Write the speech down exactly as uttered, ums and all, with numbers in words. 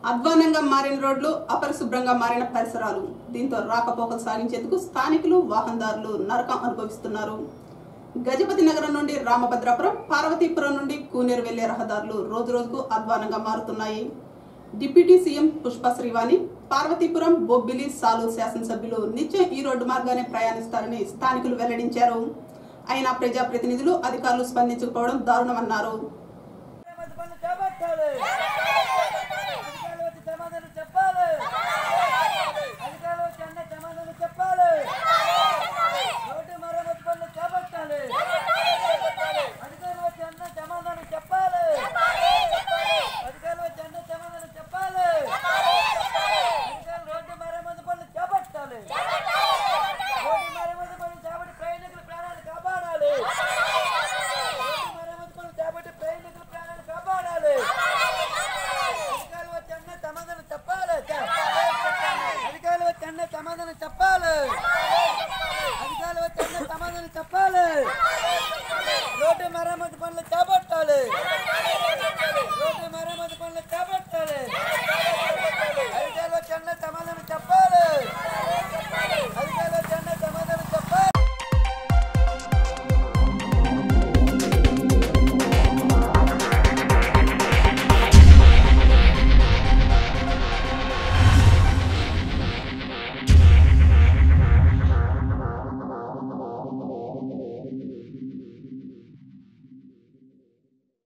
అధ్వానంగా మారిన రోడ్లు, అపరిశుభ్రంగా మారిన పరిసరాలు, దీంతో రాకపోకలు సాగించేందుకు స్థానికులు, వాహనదారులు నరకం అనుభవిస్తున్నారు. గజపతి నగరం నుండి రామభద్రాపురం, పార్వతీపురం నుండి కూనేరు వెళ్లే రహదారులు రోజు రోజుకు అధ్వానంగా మారుతున్నాయి. డిప్యూటీ సీఎం పుష్ప శ్రీవాణి పార్వతీపురం, బొబ్బిలి, సాలూరు శాసనసభ్యులు నిత్యం ఈ రోడ్డు మార్గానే ప్రయాణిస్తారని స్థానికులు వెల్లడించారు. అయినా ప్రజాప్రతినిధులు, అధికారులు స్పందించకపోవడం దారుణమన్నారు.